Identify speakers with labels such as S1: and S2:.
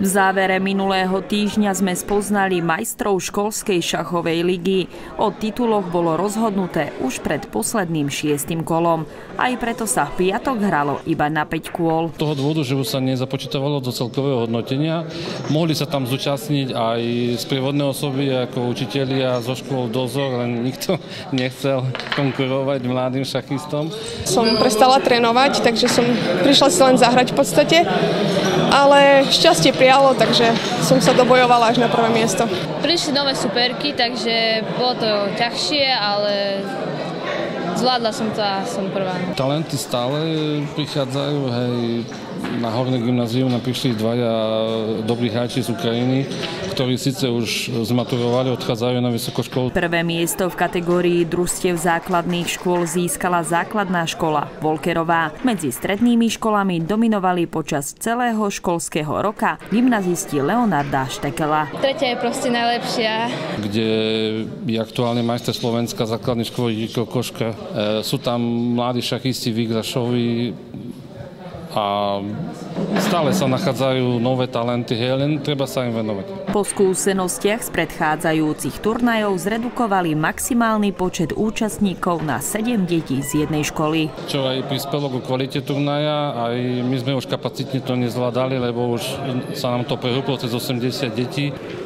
S1: V závere minulého týždňa sme spoznali majstrov školskej šachovej ligy. O tituloch bolo rozhodnuté už pred posledným 6. kolom. Aj preto sa v piatok hralo iba na 5 kôl.
S2: Z toho dôvodu, že už sa nezapočítavalo do celkového hodnotenia, mohli sa tam zúčastniť aj sprievodné osoby ako učitelia zo škôl dozor, len nikto nechcel konkurovať mladým šachistom. Som
S3: prestala trénovať, takže som prišla si len zahrať v podstate, ale šťastie prijalo, takže som sa dobojovala až na prvé miesto.
S4: Prišli nové superky, takže bolo to ťažšie, ale zvládla som to a som prvá.
S2: Talenty stále prichádzajú, hej, na Horné gymnázium nám prišli dvaja dobrí hráči z Ukrajiny, ktorí síce už zmaturovali, odchádzajú na vysokú školu.
S1: Prvé miesto v kategórii družstiev základných škôl získala základná škola Volkerová. Medzi strednými školami dominovali počas celého školského roka gymnazisti Leonarda Štekela.
S4: Tretia je proste najlepšia.
S2: Kde je aktuálne majster Slovenska základnej školy Jirko Koška. Sú tam mladí šachisti Vygrašovi, a stále sa nachádzajú nové talenty, len treba sa im venovať.
S1: Po skúsenostiach z predchádzajúcich turnajov zredukovali maximálny počet účastníkov na 7 detí z jednej školy.
S2: Čo aj prispelo ku kvalite turnaja, aj my sme už kapacitne to nezvládali, lebo už sa nám to prehúplo cez 80 detí.